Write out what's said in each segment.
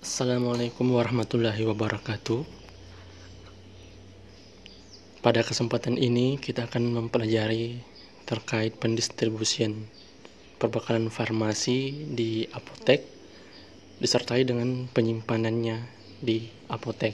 Assalamualaikum warahmatullahi wabarakatuh. Pada kesempatan ini kita akan mempelajari terkait pendistribusian perbekalan farmasi di apotek disertai dengan penyimpanannya di apotek.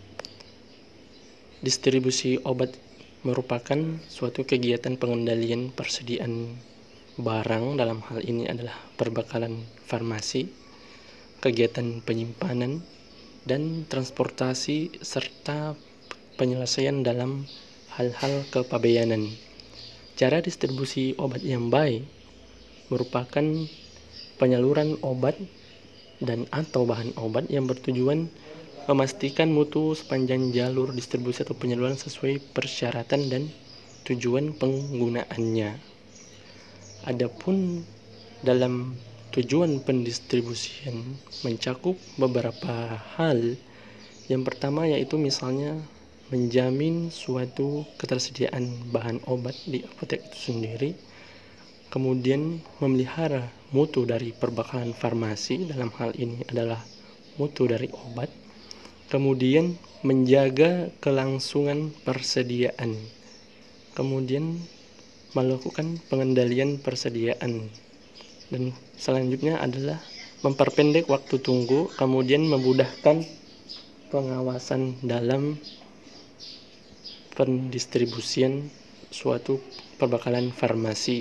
Distribusi obat merupakan suatu kegiatan pengendalian persediaan barang, dalam hal ini adalah perbekalan farmasi, kegiatan penyimpanan, dan transportasi serta penyelesaian dalam hal-hal kepabeanan. Cara distribusi obat yang baik merupakan penyaluran obat dan atau bahan obat yang bertujuan memastikan mutu sepanjang jalur distribusi atau penyaluran sesuai persyaratan dan tujuan penggunaannya. Adapun dalam tujuan pendistribusian mencakup beberapa hal. Yang pertama yaitu misalnya menjamin suatu ketersediaan bahan obat di apotek itu sendiri, kemudian memelihara mutu dari perbekalan farmasi, dalam hal ini adalah mutu dari obat, kemudian menjaga kelangsungan persediaan, kemudian melakukan pengendalian persediaan, dan selanjutnya adalah memperpendek waktu tunggu, kemudian memudahkan pengawasan dalam pendistribusian suatu perbekalan farmasi.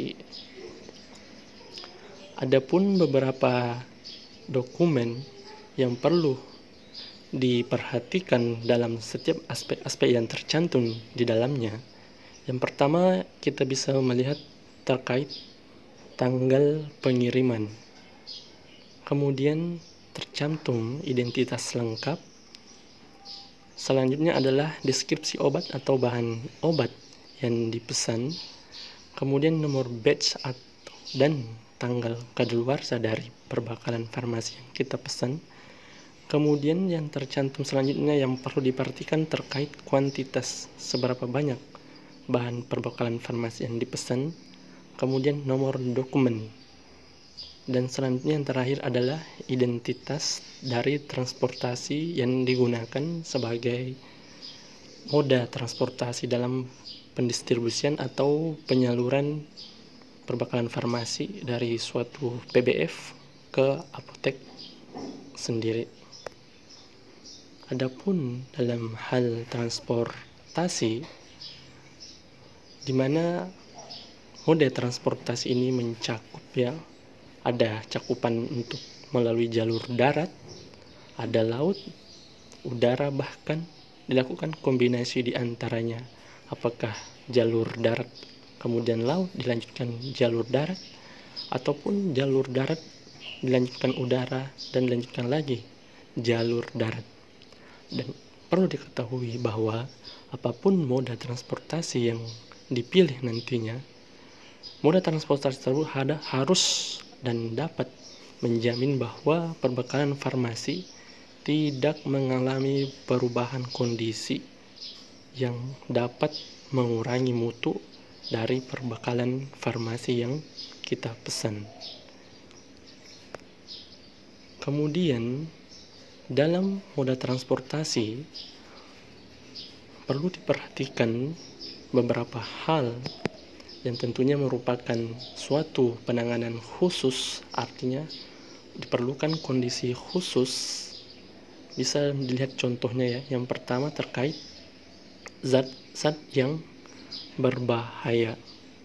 Adapun beberapa dokumen yang perlu diperhatikan dalam setiap aspek-aspek yang tercantum di dalamnya. Yang pertama, kita bisa melihat terkait tanggal pengiriman. Kemudian tercantum identitas lengkap. Selanjutnya adalah deskripsi obat atau bahan obat yang dipesan. Kemudian nomor batch dan tanggal kadaluarsa dari perbekalan farmasi yang kita pesan. Kemudian yang tercantum selanjutnya yang perlu diperhatikan terkait kuantitas, seberapa banyak bahan perbekalan farmasi yang dipesan. Kemudian nomor dokumen. Dan selanjutnya yang terakhir adalah identitas dari transportasi yang digunakan sebagai moda transportasi dalam pendistribusian atau penyaluran perbekalan farmasi dari suatu PBF ke apotek sendiri. Adapun dalam hal transportasi, di mana moda transportasi ini mencakup ada cakupan untuk melalui jalur darat, ada laut, udara, bahkan dilakukan kombinasi di antaranya. Apakah jalur darat kemudian laut dilanjutkan jalur darat, ataupun jalur darat dilanjutkan udara dan dilanjutkan lagi jalur darat. Dan perlu diketahui bahwa apapun moda transportasi yang dipilih nantinya, moda transportasi tersebut harus dan dapat menjamin bahwa perbekalan farmasi tidak mengalami perubahan kondisi yang dapat mengurangi mutu dari perbekalan farmasi yang kita pesan. Kemudian dalam moda transportasi perlu diperhatikan beberapa hal yang tentunya merupakan suatu penanganan khusus, artinya diperlukan kondisi khusus. Bisa dilihat contohnya yang pertama terkait zat-zat yang berbahaya.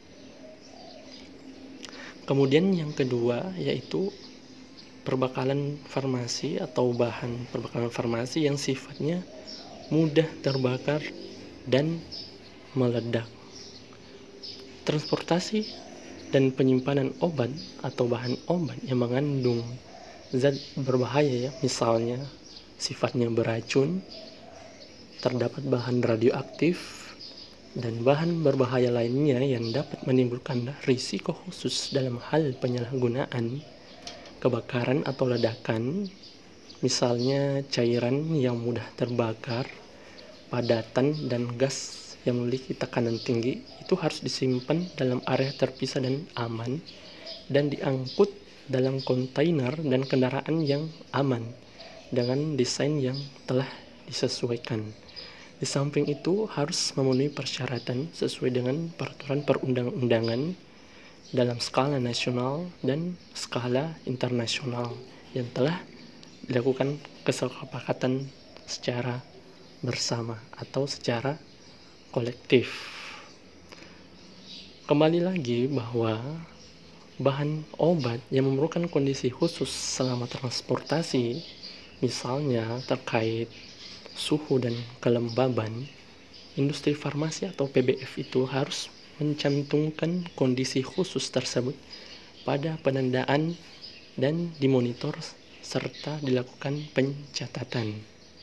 Kemudian yang kedua yaitu perbekalan farmasi atau bahan perbekalan farmasi yang sifatnya mudah terbakar dan meledak. Transportasi dan penyimpanan obat atau bahan obat yang mengandung zat berbahaya misalnya sifatnya beracun, terdapat bahan radioaktif, dan bahan berbahaya lainnya yang dapat menimbulkan risiko khusus dalam hal penyalahgunaan, kebakaran atau ledakan, misalnya cairan yang mudah terbakar, padatan, dan gas yang memiliki tekanan tinggi, itu harus disimpan dalam area terpisah dan aman, dan diangkut dalam kontainer dan kendaraan yang aman. dengan desain yang telah disesuaikan. Di samping itu harus memenuhi persyaratan sesuai dengan peraturan perundang-undangan dalam skala nasional dan skala internasional yang telah dilakukan kesepakatan secara bersama atau secara kolektif. Kembali lagi bahwa bahan obat yang memerlukan kondisi khusus selama transportasi, misalnya terkait suhu dan kelembaban, industri farmasi atau PBF itu harus mencantumkan kondisi khusus tersebut pada penandaan dan dimonitor serta dilakukan pencatatan.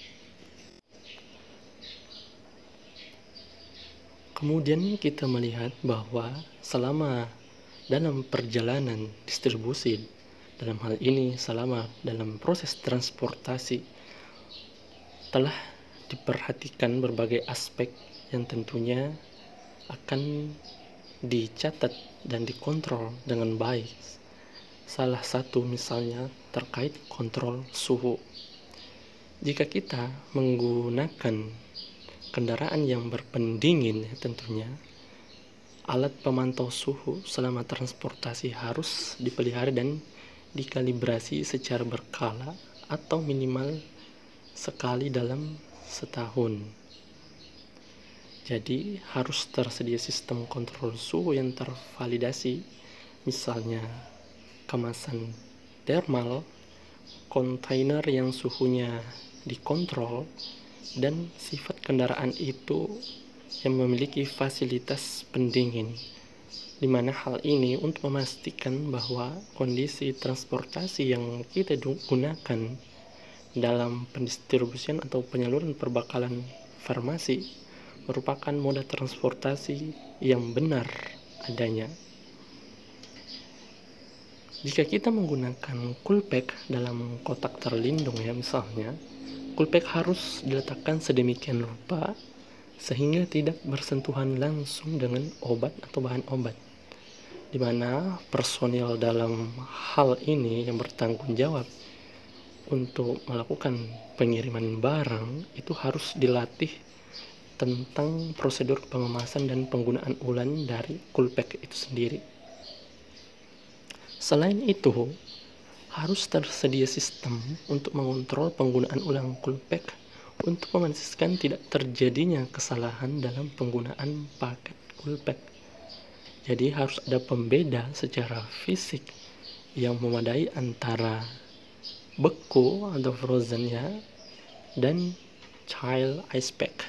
Kemudian kita melihat bahwa selama dalam perjalanan distribusi, dalam hal ini selama dalam proses transportasi, telah diperhatikan berbagai aspek yang tentunya akan dicatat dan dikontrol dengan baik. Salah satu misalnya terkait kontrol suhu. Jika kita menggunakan kendaraan yang berpendingin, tentunya alat pemantau suhu selama transportasi harus dipelihara dan dikalibrasi secara berkala atau minimal sekali dalam setahun. Jadi harus tersedia sistem kontrol suhu yang tervalidasi, misalnya kemasan thermal, kontainer yang suhunya dikontrol, dan sifat kendaraan itu yang memiliki fasilitas pendingin, di mana hal ini untuk memastikan bahwa kondisi transportasi yang kita gunakan dalam pendistribusian atau penyaluran perbekalan farmasi merupakan moda transportasi yang benar adanya. Jika kita menggunakan coolpack dalam kotak terlindung misalnya, coolpack harus diletakkan sedemikian rupa sehingga tidak bersentuhan langsung dengan obat atau bahan obat, di mana personil dalam hal ini yang bertanggung jawab untuk melakukan pengiriman barang itu harus dilatih tentang prosedur pengemasan dan penggunaan ulang dari coolpack itu sendiri. Selain itu, harus tersedia sistem untuk mengontrol penggunaan ulang coolpack untuk memastikan tidak terjadinya kesalahan dalam penggunaan paket coolpack. Jadi harus ada pembeda secara fisik yang memadai antara beku atau frozen dan child ice pack.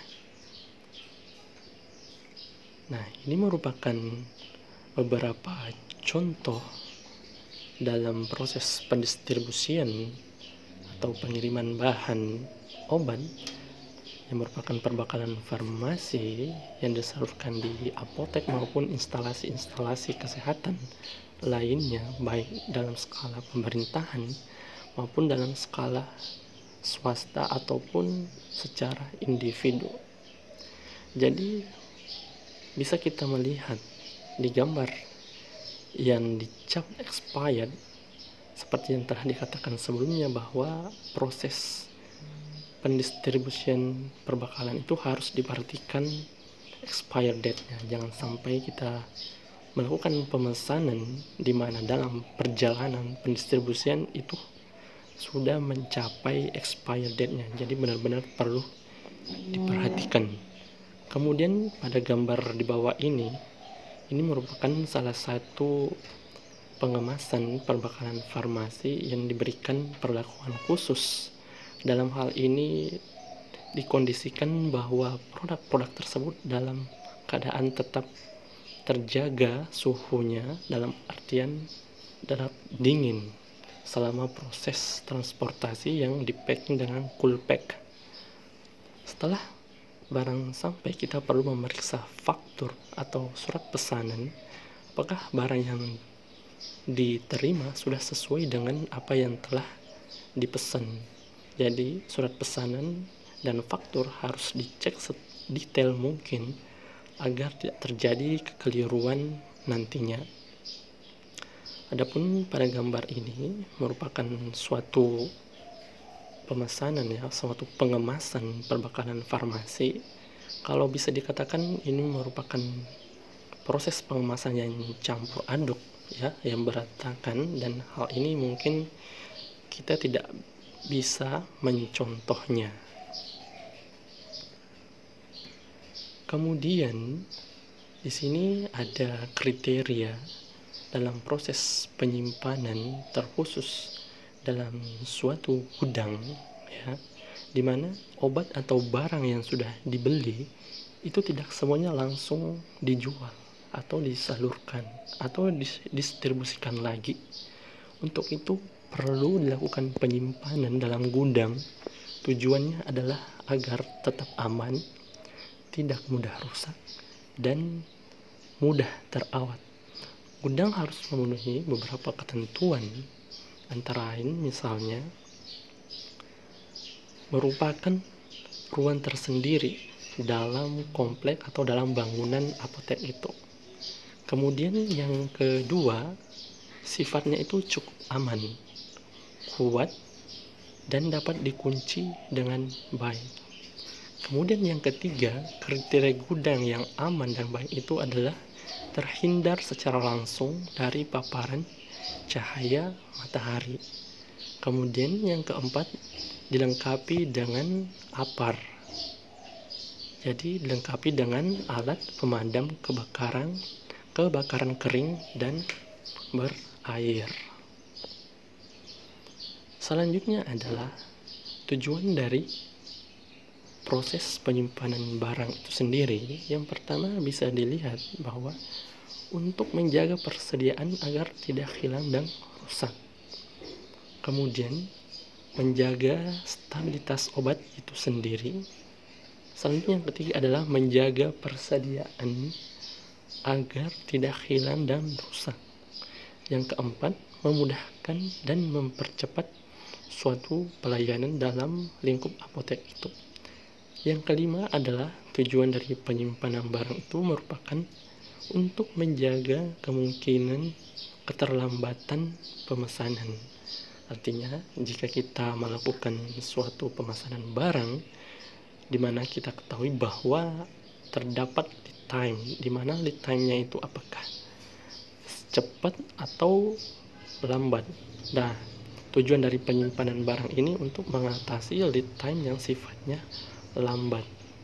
Nah, ini merupakan beberapa contoh dalam proses pendistribusian atau pengiriman bahan obat yang merupakan perbekalan farmasi yang disalurkan di apotek maupun instalasi-instalasi kesehatan lainnya, baik dalam skala pemerintahan maupun dalam skala swasta ataupun secara individu. Jadi bisa kita melihat di gambar yang dicap expired seperti yang telah dikatakan sebelumnya bahwa proses pendistribusian perbekalan itu harus diperhatikan expired date-nya. Jangan sampai kita melakukan pemesanan di mana dalam perjalanan pendistribusian itu sudah mencapai expired date-nya. Jadi benar-benar perlu diperhatikan. Kemudian pada gambar di bawah ini merupakan salah satu pengemasan perbekalan farmasi yang diberikan perlakuan khusus. Dalam hal ini dikondisikan bahwa produk-produk tersebut dalam keadaan tetap terjaga suhunya, dalam artian tetap dingin selama proses transportasi yang dipacking dengan coolpack. Setelah barang sampai, kita perlu memeriksa faktur atau surat pesanan apakah barang yang diterima sudah sesuai dengan apa yang telah dipesan. Jadi surat pesanan dan faktur harus dicek sedetail mungkin agar tidak terjadi kekeliruan nantinya. Adapun pada gambar ini merupakan suatu pemesanan ya, suatu pengemasan perbekalan farmasi, kalau bisa dikatakan ini merupakan proses pengemasan yang campur aduk ya, yang berantakan, dan hal ini mungkin kita tidak bisa mencontohnya. Kemudian di sini ada kriteria dalam proses penyimpanan terkhusus dalam suatu gudang ya, di mana obat atau barang yang sudah dibeli itu tidak semuanya langsung dijual atau disalurkan atau didistribusikan lagi. Untuk itu perlu dilakukan penyimpanan dalam gudang. Tujuannya adalah agar tetap aman, tidak mudah rusak, dan mudah terawat. Gudang harus memenuhi beberapa ketentuan, antara lain misalnya merupakan ruang tersendiri dalam komplek atau dalam bangunan apotek itu. Kemudian yang kedua, sifatnya itu cukup aman, kuat, dan dapat dikunci dengan baik. Kemudian yang ketiga, kriteria gudang yang aman dan baik itu adalah terhindar secara langsung dari paparan cahaya matahari. Kemudian yang keempat, dilengkapi dengan APAR. Jadi dilengkapi dengan alat pemadam kebakaran kering dan berair. Selanjutnya adalah tujuan dari proses penyimpanan barang itu sendiri. Yang pertama bisa dilihat bahwa untuk menjaga persediaan agar tidak hilang dan rusak. Kemudian menjaga stabilitas obat itu sendiri. Selanjutnya yang ketiga adalah menjaga persediaan agar tidak hilang dan rusak. Yang keempat, memudahkan dan mempercepat suatu pelayanan dalam lingkup apotek itu. Yang kelima adalah tujuan dari penyimpanan barang itu merupakan untuk menjaga kemungkinan keterlambatan pemesanan. Artinya, jika kita melakukan suatu pemesanan barang di mana kita ketahui bahwa terdapat lead time, di mana lead time-nya itu apakah cepat atau lambat. Nah, tujuan dari penyimpanan barang ini untuk mengatasi lead time yang sifatnya lambat.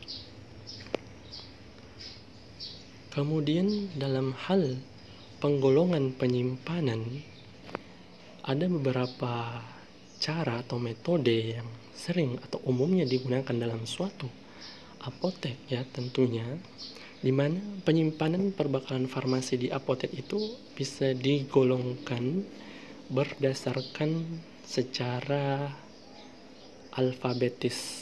Kemudian dalam hal penggolongan penyimpanan, ada beberapa cara atau metode yang sering atau umumnya digunakan dalam suatu apotek ya tentunya, di mana penyimpanan perbekalan farmasi di apotek itu bisa digolongkan berdasarkan secara alfabetis.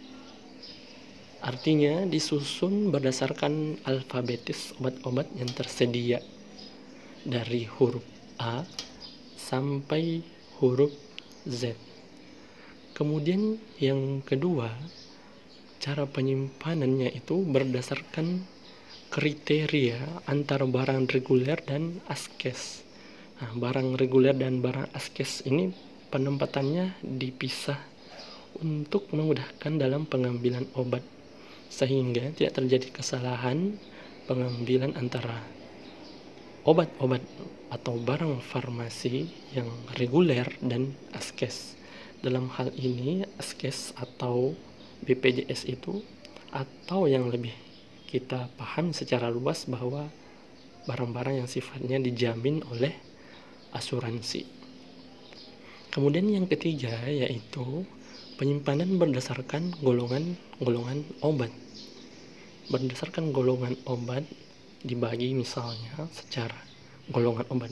Artinya disusun berdasarkan alfabetis obat-obat yang tersedia dari huruf A sampai huruf Z. Kemudian yang kedua, cara penyimpanannya itu berdasarkan kriteria antara barang reguler dan askes. Nah, barang reguler dan barang askes ini penempatannya dipisah untuk memudahkan dalam pengambilan obat, sehingga tidak terjadi kesalahan pengambilan antara obat-obat atau barang farmasi yang reguler dan askes. Dalam hal ini askes atau BPJS itu, atau yang lebih kita paham secara luas bahwa barang-barang yang sifatnya dijamin oleh asuransi. Kemudian yang ketiga yaitu penyimpanan berdasarkan golongan obat. Berdasarkan golongan obat dibagi misalnya secara golongan obat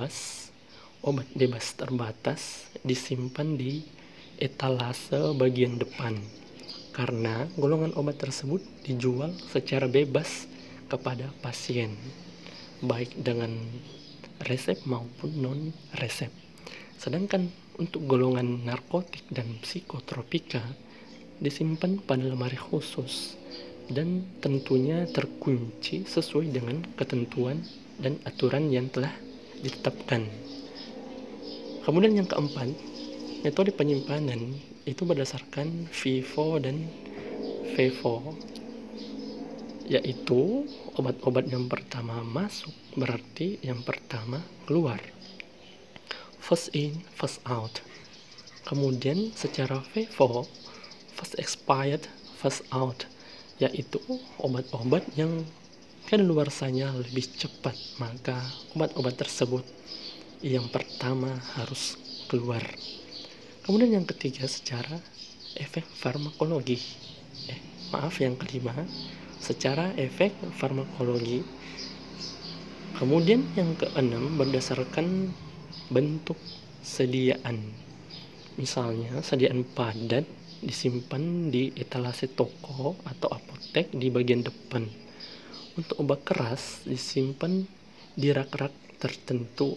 bebas terbatas disimpan di etalase bagian depan, karena golongan obat tersebut dijual secara bebas kepada pasien, baik dengan resep maupun non-resep. Sedangkan untuk golongan narkotik dan psikotropika disimpan pada lemari khusus dan tentunya terkunci sesuai dengan ketentuan dan aturan yang telah ditetapkan. Kemudian yang keempat, Metode penyimpanan itu berdasarkan FIFO dan FIFO, yaitu obat-obat yang pertama masuk berarti yang pertama keluar, first in, first out. Kemudian secara FIFO, first expired, first out, yaitu obat-obat yang kadaluarsanya lebih cepat, maka obat-obat tersebut yang pertama harus keluar. Kemudian yang ketiga secara efek farmakologi. Yang kelima secara efek farmakologi. Kemudian yang keenam berdasarkan bentuk sediaan. Misalnya sediaan padat disimpan di etalase toko atau apotek di bagian depan. Untuk obat keras disimpan di rak-rak tertentu.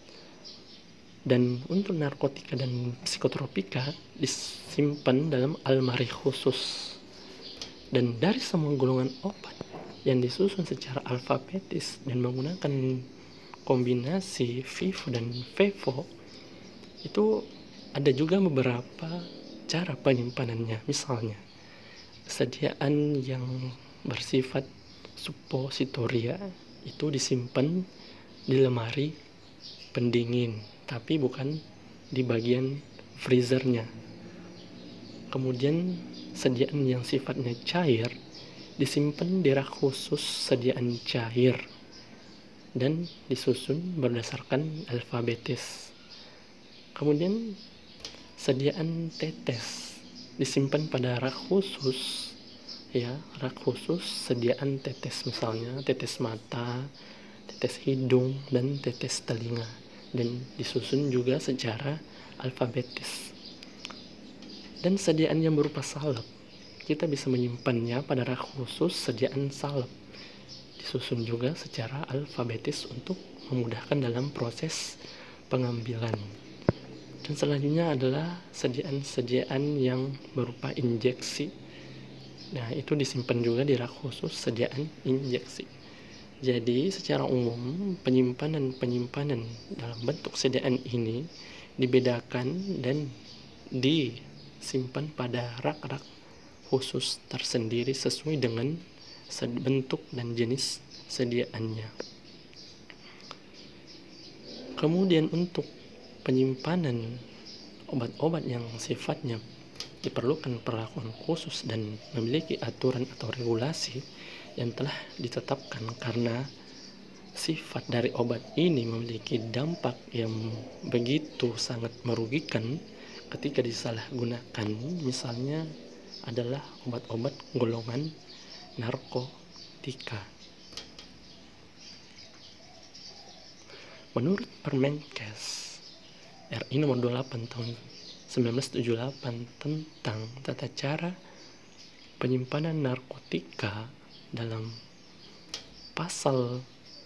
Dan untuk narkotika dan psikotropika disimpan dalam almari khusus. Dan dari semua golongan obat yang disusun secara alfabetis dan menggunakan kombinasi FIFO dan FIFO, itu ada juga beberapa cara penyimpanannya. Misalnya sediaan yang bersifat suppositoria itu disimpan di lemari pendingin, tapi bukan di bagian freezernya. Kemudian sediaan yang sifatnya cair disimpan di rak khusus sediaan cair dan disusun berdasarkan alfabetis. Kemudian sediaan tetes disimpan pada rak khusus, rak khusus sediaan tetes, misalnya tetes mata, tetes hidung, dan tetes telinga, dan disusun juga secara alfabetis. Dan sediaan yang berupa salep, kita bisa menyimpannya pada rak khusus sediaan salep, disusun juga secara alfabetis untuk memudahkan dalam proses pengambilan. Dan selanjutnya adalah sediaan-sediaan yang berupa injeksi. Nah, itu disimpan juga di rak khusus sediaan injeksi. Jadi secara umum penyimpanan dalam bentuk sediaan ini dibedakan dan disimpan pada rak-rak khusus tersendiri sesuai dengan bentuk dan jenis sediaannya. Kemudian untuk penyimpanan obat-obat yang sifatnya diperlukan perlakuan khusus dan memiliki aturan atau regulasi yang telah ditetapkan karena sifat dari obat ini memiliki dampak yang begitu sangat merugikan ketika disalahgunakan, misalnya adalah obat-obat golongan narkotika. Menurut Permenkes RI nomor 28 tahun 1978 tentang tata cara penyimpanan narkotika, dalam pasal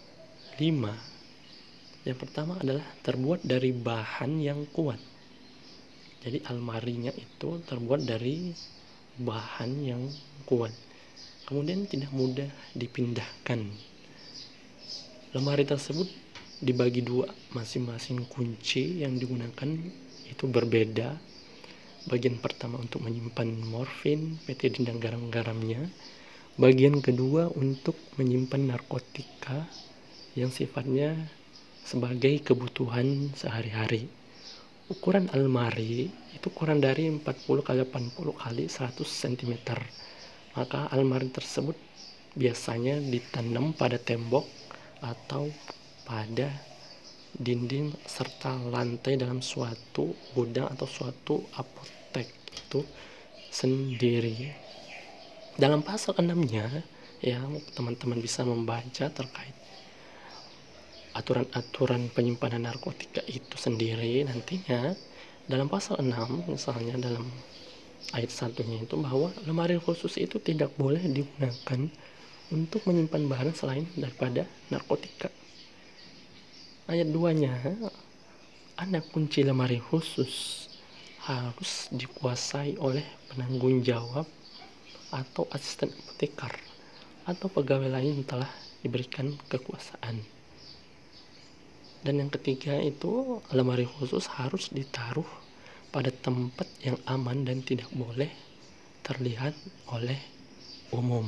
5 yang pertama adalah terbuat dari bahan yang kuat. Jadi almarinya itu terbuat dari bahan yang kuat, kemudian tidak mudah dipindahkan. Lemari tersebut dibagi dua, masing-masing kunci yang digunakan itu berbeda. Bagian pertama untuk menyimpan morfin, petidin, dan garam-garamnya. Bagian kedua untuk menyimpan narkotika yang sifatnya sebagai kebutuhan sehari-hari. Ukuran almari itu kurang dari 40 x 80 x 100 cm. Maka almari tersebut biasanya ditanam pada tembok atau pada dinding serta lantai dalam suatu gudang atau suatu apotek itu sendiri. Dalam pasal 6-nya teman-teman bisa membaca terkait aturan-aturan penyimpanan narkotika itu sendiri. Nantinya dalam pasal 6 misalnya dalam ayat 1-nya itu bahwa lemari khusus itu tidak boleh digunakan untuk menyimpan bahan selain daripada narkotika. Ayat 2-nya, anak kunci lemari khusus harus dikuasai oleh penanggung jawab atau asisten apotekar atau pegawai lain yang telah diberikan kekuasaan. Dan yang ketiga itu lemari khusus harus ditaruh pada tempat yang aman dan tidak boleh terlihat oleh umum.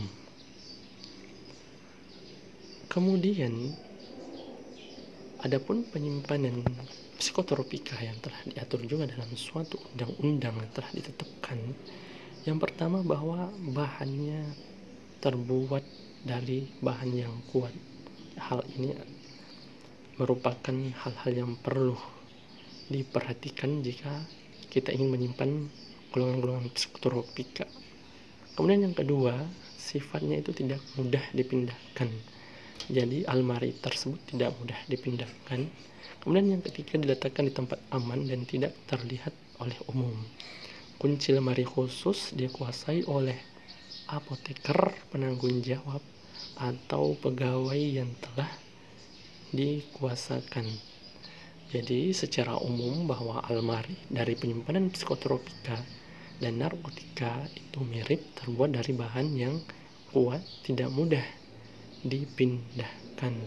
Kemudian, adapun penyimpanan psikotropika yang telah diatur juga dalam suatu undang-undang yang telah ditetapkan. Yang pertama, bahwa bahannya terbuat dari bahan yang kuat. Hal ini merupakan hal-hal yang perlu diperhatikan jika kita ingin menyimpan golongan-golongan psikotropika. Kemudian yang kedua, sifatnya itu tidak mudah dipindahkan. Jadi almari tersebut tidak mudah dipindahkan. Kemudian yang ketiga, diletakkan di tempat aman dan tidak terlihat oleh umum. Kunci lemari khusus dikuasai oleh apoteker penanggung jawab atau pegawai yang telah dikuasakan. Jadi secara umum bahwa almari dari penyimpanan psikotropika dan narkotika itu mirip, terbuat dari bahan yang kuat, tidak mudah dipindahkan.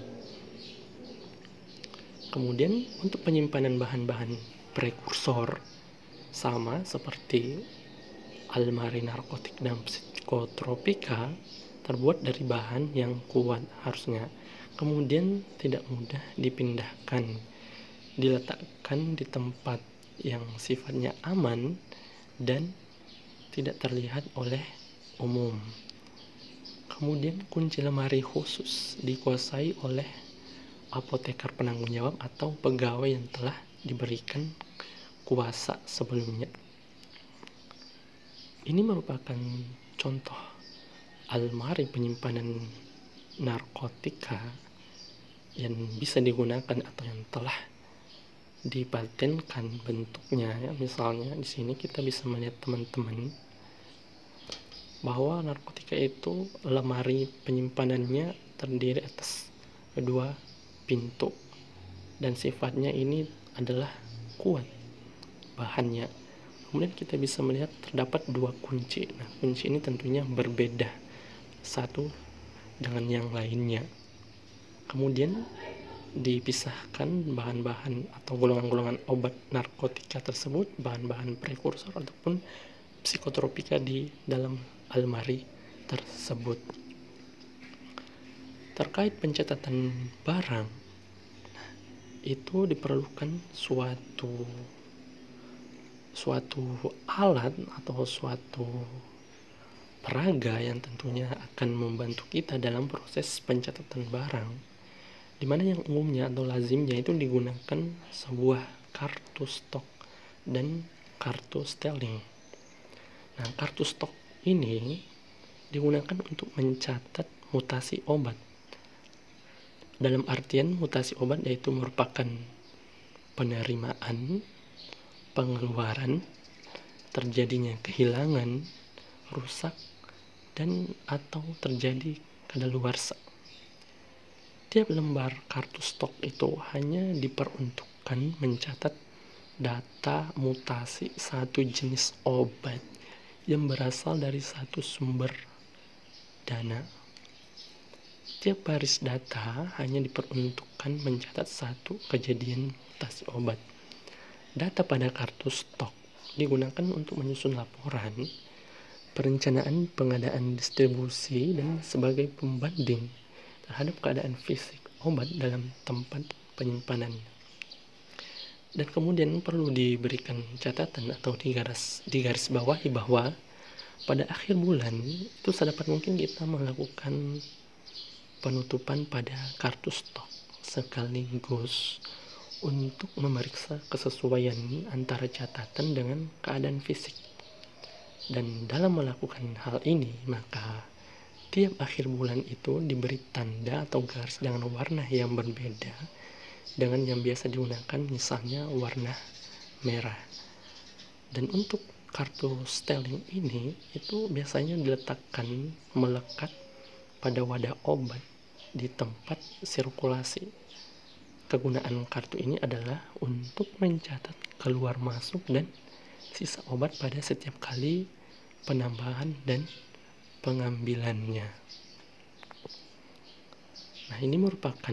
Kemudian untuk penyimpanan bahan-bahan prekursor sama seperti almari narkotik dan psikotropika, terbuat dari bahan yang kuat harusnya, kemudian tidak mudah dipindahkan, diletakkan di tempat yang sifatnya aman dan tidak terlihat oleh umum. Kemudian kunci lemari khusus dikuasai oleh apoteker penanggung jawab atau pegawai yang telah diberikan kuasa sebelumnya. Ini merupakan contoh almari penyimpanan narkotika yang bisa digunakan atau yang telah dipatenkan bentuknya, ya. Misalnya di sini kita bisa melihat teman-teman bahwa narkotika itu lemari penyimpanannya terdiri atas kedua pintu dan sifatnya ini adalah kuat bahannya. Kemudian kita bisa melihat terdapat dua kunci. Nah, kunci ini tentunya berbeda satu dengan yang lainnya. Kemudian dipisahkan bahan-bahan atau golongan-golongan obat narkotika tersebut, bahan-bahan prekursor ataupun psikotropika di dalam almari tersebut. Terkait pencatatan barang, itu diperlukan suatu alat atau suatu peraga yang tentunya akan membantu kita dalam proses pencatatan barang, di mana yang umumnya atau lazimnya itu digunakan sebuah kartu stok dan kartu sterling. Nah, kartu stok ini digunakan untuk mencatat mutasi obat. Dalam artian mutasi obat yaitu merupakan penerimaan, pengeluaran, terjadinya kehilangan, rusak, dan atau terjadi kadaluarsa. Tiap lembar kartu stok itu hanya diperuntukkan mencatat data mutasi satu jenis obat yang berasal dari satu sumber dana. Tiap baris data hanya diperuntukkan mencatat satu kejadian mutasi obat. Data pada kartu stok digunakan untuk menyusun laporan, perencanaan pengadaan distribusi, dan sebagai pembanding terhadap keadaan fisik obat dalam tempat penyimpanan. Dan kemudian perlu diberikan catatan atau digaris bawahi bahwa pada akhir bulan itu sedapat mungkin kita melakukan penutupan pada kartu stok sekaligus untuk memeriksa kesesuaian antara catatan dengan keadaan fisik. Dan dalam melakukan hal ini, maka tiap akhir bulan itu diberi tanda atau garis dengan warna yang berbeda dengan yang biasa digunakan, misalnya warna merah. Dan untuk kartu sterling ini itu biasanya diletakkan melekat pada wadah obat di tempat sirkulasi. Kegunaan kartu ini adalah untuk mencatat keluar masuk dan sisa obat pada setiap kali penambahan dan pengambilannya. Nah, ini merupakan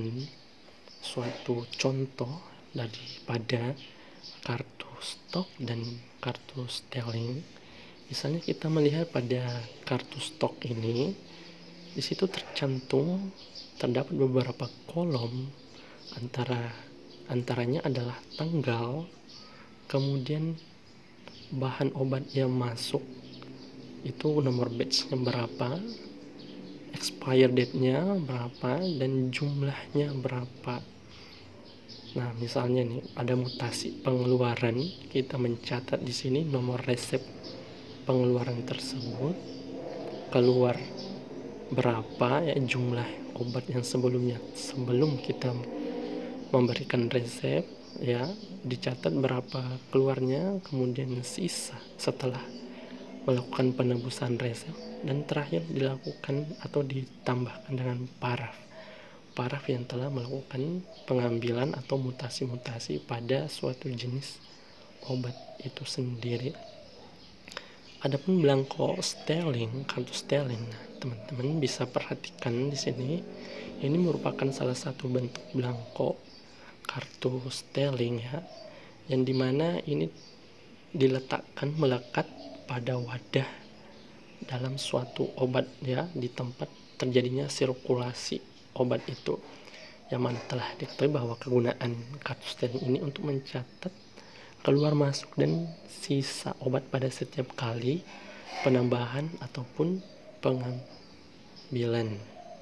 suatu contoh daripada kartu stok dan kartu sterling, misalnya kita melihat pada kartu stok ini, di situ terdapat beberapa kolom, antaranya adalah tanggal, kemudian bahan obat yang masuk, itu nomor batch-nya berapa, expire date-nya berapa, dan jumlahnya berapa. Nah, misalnya nih ada mutasi pengeluaran, kita mencatat di sini nomor resep pengeluaran tersebut, keluar berapa ya jumlah obat yang sebelum kita memberikan resep ya, dicatat berapa keluarnya, kemudian sisa setelah melakukan penebusan resep, dan terakhir dilakukan atau ditambahkan dengan paraf yang telah melakukan pengambilan atau mutasi-mutasi pada suatu jenis obat itu sendiri. Adapun belangko sterling, kartu sterling, nah, teman-teman bisa perhatikan di sini, ini merupakan salah satu bentuk belangko kartu sterling ya, yang dimana ini melekat pada wadah dalam suatu obat ya, di tempat terjadinya sirkulasi obat itu, yang mana telah diketahui bahwa kegunaan kartu sterling ini untuk mencatat keluar masuk dan sisa obat pada setiap kali penambahan ataupun pengambilan.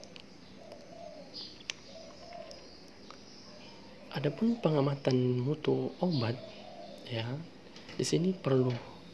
Adapun pengamatan mutu obat ya, di sini perlu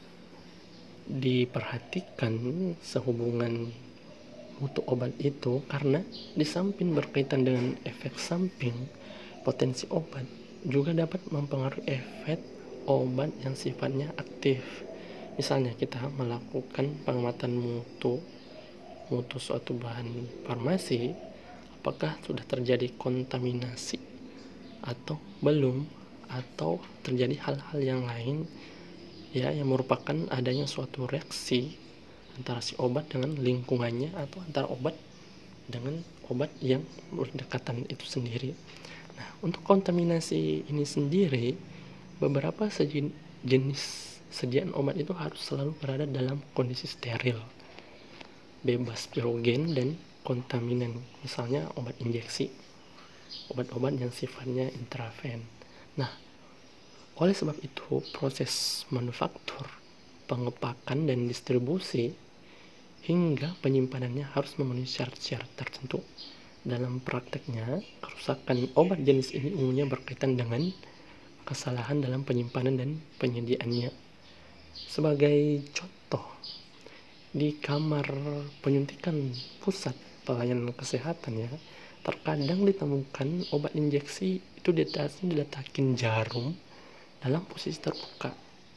diperhatikan sehubungan mutu obat itu, karena di samping berkaitan dengan efek samping, potensi obat juga dapat mempengaruhi efek obat yang sifatnya aktif. Misalnya kita melakukan pengamatan mutu suatu bahan farmasi, apakah sudah terjadi kontaminasi atau belum, atau terjadi hal-hal yang lain ya, yang merupakan adanya suatu reaksi antara si obat dengan lingkungannya, atau antara obat dengan obat yang berdekatan itu sendiri. Nah, untuk kontaminasi ini sendiri, beberapa jenis sediaan obat itu harus selalu berada dalam kondisi steril, bebas pirogen dan kontaminan, misalnya obat injeksi, obat-obat yang sifatnya intraven. Nah, oleh sebab itu proses manufaktur, pengepakan dan distribusi hingga penyimpanannya harus memenuhi syarat-syarat tertentu. Dalam prakteknya, kerusakan obat jenis ini umumnya berkaitan dengan kesalahan dalam penyimpanan dan penyediaannya. Sebagai contoh, di kamar penyuntikan pusat pelayanan kesehatan ya, terkadang ditemukan obat injeksi itu diletakin jarum dalam posisi terbuka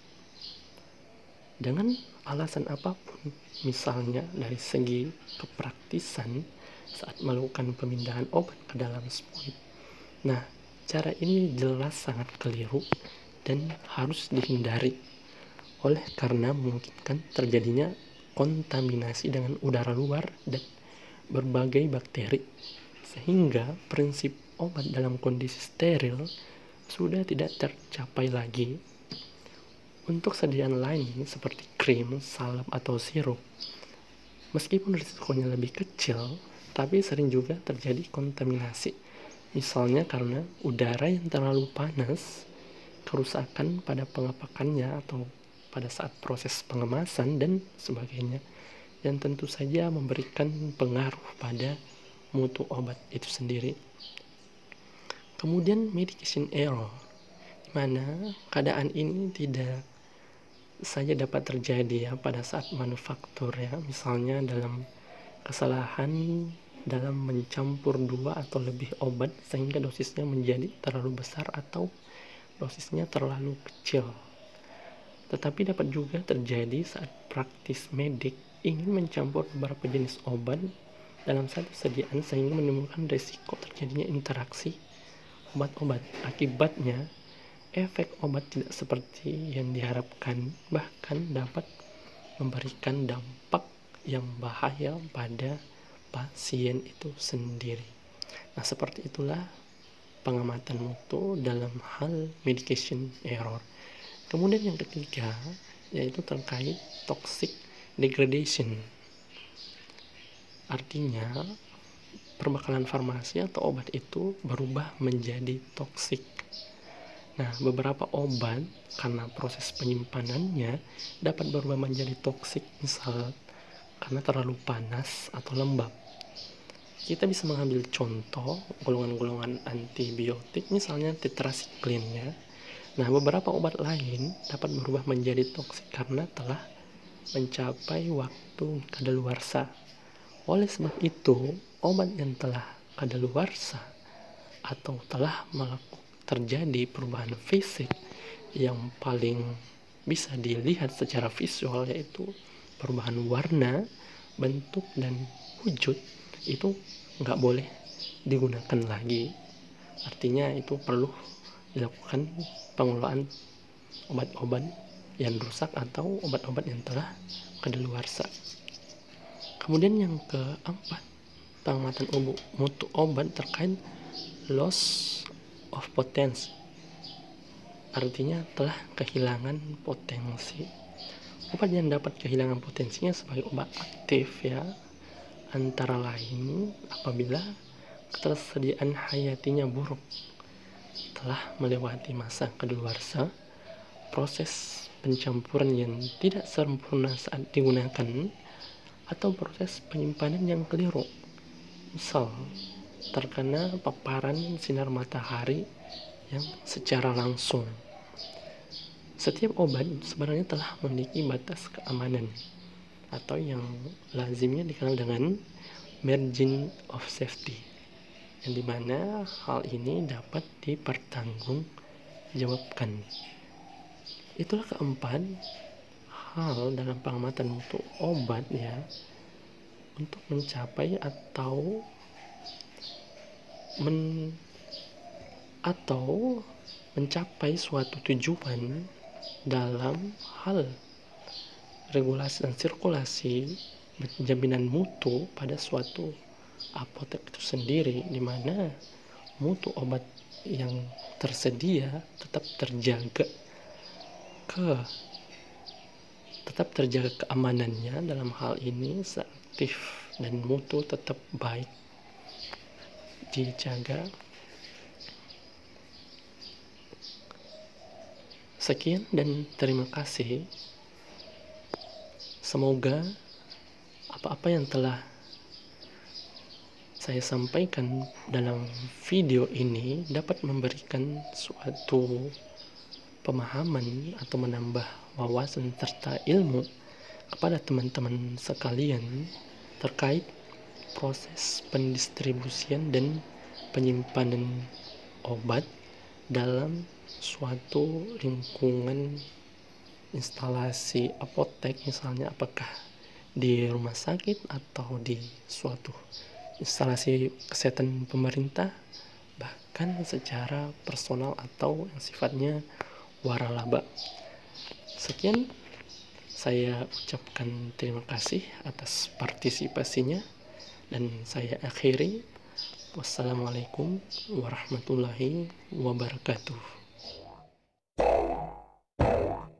dengan alasan apapun, misalnya dari segi kepraktisan saat melakukan pemindahan obat ke dalam spuit. Nah, cara ini jelas sangat keliru dan harus dihindari, oleh karena memungkinkan terjadinya kontaminasi dengan udara luar dan berbagai bakteri, sehingga prinsip obat dalam kondisi steril sudah tidak tercapai lagi. Untuk sediaan lain seperti krim, salep, atau sirup, meskipun risikonya lebih kecil, tapi sering juga terjadi kontaminasi. Misalnya karena udara yang terlalu panas, kerusakan pada pengepakannya atau pada saat proses pengemasan dan sebagainya, yang tentu saja memberikan pengaruh pada mutu obat itu sendiri. Kemudian medication error, di mana keadaan ini tidak saja dapat terjadi ya pada saat manufaktur ya, misalnya dalam kesalahan dalam mencampur 2 atau lebih obat sehingga dosisnya menjadi terlalu besar atau dosisnya terlalu kecil. Tetapi dapat juga terjadi saat praktis medik ingin mencampur beberapa jenis obat dalam satu sediaan sehingga menimbulkan risiko terjadinya interaksi obat-obat. Akibatnya efek obat tidak seperti yang diharapkan, bahkan dapat memberikan dampak yang bahaya pada pasien itu sendiri. Nah, seperti itulah pengamatan mutu dalam hal medication error. Kemudian yang ketiga yaitu terkait toxic degradation. Artinya perbekalan farmasi atau obat itu berubah menjadi toksik. Nah, beberapa obat karena proses penyimpanannya dapat berubah menjadi toksik, misal karena terlalu panas atau lembab. Kita bisa mengambil contoh golongan-golongan antibiotik, misalnya tetrasiklin ya. Nah, beberapa obat lain dapat berubah menjadi toksik karena telah mencapai waktu kadaluarsa. Oleh sebab itu, obat yang telah kadaluarsa atau telah terjadi perubahan fisik yang paling bisa dilihat secara visual, yaitu perubahan warna, bentuk, dan wujud, itu nggak boleh digunakan lagi. Artinya itu perlu dilakukan pengelolaan obat-obat yang rusak atau obat-obat yang telah kadaluarsa. Kemudian yang keempat, pengamatan mutu obat terkait loss of potensi. Artinya telah kehilangan potensi. Obat yang dapat kehilangan potensinya sebagai obat aktif ya, antara lain apabila ketersediaan hayatinya buruk, telah melewati masa kadaluarsa, proses pencampuran yang tidak sempurna saat digunakan, atau proses penyimpanan yang keliru, misal terkena paparan sinar matahari yang secara langsung. Setiap obat sebenarnya telah memiliki batas keamanan atau yang lazimnya dikenal dengan margin of safety, yang dimana hal ini dapat dipertanggungjawabkan. Itulah keempat hal dalam pengamatan mutu obat ya, untuk mencapai atau mencapai suatu tujuan dalam hal regulasi dan sirkulasi jaminan mutu pada suatu apotek itu sendiri, di mana mutu obat yang tersedia tetap terjaga keamanannya dalam hal ini seaktif, dan mutu tetap baik dijaga. Sekian dan terima kasih. Semoga apa-apa yang telah saya sampaikan dalam video ini dapat memberikan suatu pemahaman atau menambah wawasan serta ilmu kepada teman-teman sekalian terkait proses pendistribusian dan penyimpanan obat dalam suatu lingkungan instalasi apotek, misalnya apakah di rumah sakit atau di suatu instalasi kesehatan pemerintah, bahkan secara personal atau yang sifatnya waralaba. Sekian, saya ucapkan terima kasih atas partisipasinya dan saya akhiri. Wassalamualaikum warahmatullahi wabarakatuh.